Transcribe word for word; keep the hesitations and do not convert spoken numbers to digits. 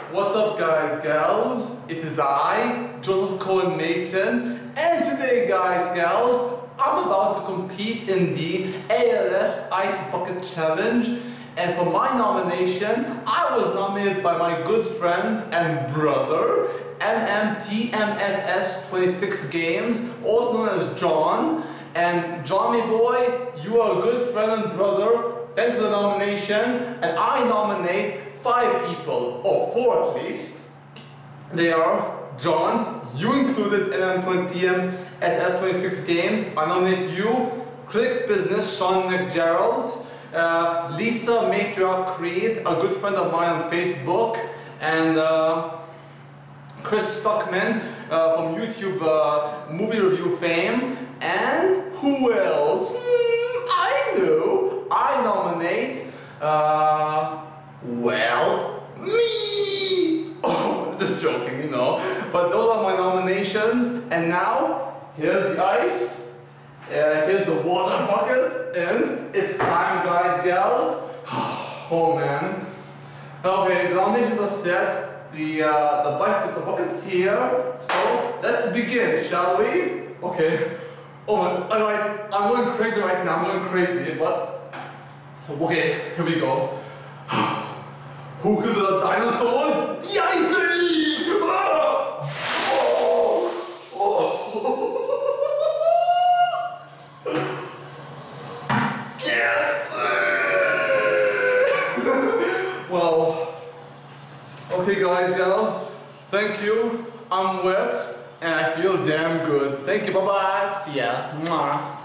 What's up, guys, gals? It is I, Joseph Coen Mason, and today, guys, gals, I'm about to compete in the A L S Ice Bucket Challenge, and for my nomination, I was nominated by my good friend and brother, M M T M S S twenty-six Games, also known as John. And Johnny boy, you are a good friend and brother. Thanks for the nomination, and I nominate five people, or four at least. They are John, you included M M twenty M S S twenty-six Games. I nominate you, Critics Business, Sean McGerald, uh, Lisa Matriarch Creed, a good friend of mine on Facebook, and uh, Chris Stockman uh, from YouTube uh, movie review fame, and who else? Hmm, I know. I nominate, uh, well, me! Oh, just joking, you know. But those are my nominations, and now, here's the ice, uh, here's the water bucket, and it's time, guys, gals. Oh, man. Okay, the nominations are set, the, uh, the, bucket, the bucket's here, so let's begin, shall we? Okay. Oh, man, guys, I'm going crazy right now, I'm going crazy, but... Okay, here we go. Who killed the dinosaurs? The Ice Age! Ah! Oh! Oh! Yes! Well, okay, guys, gals, thank you. I'm wet and I feel damn good. Thank you, bye bye. See ya. Mwah.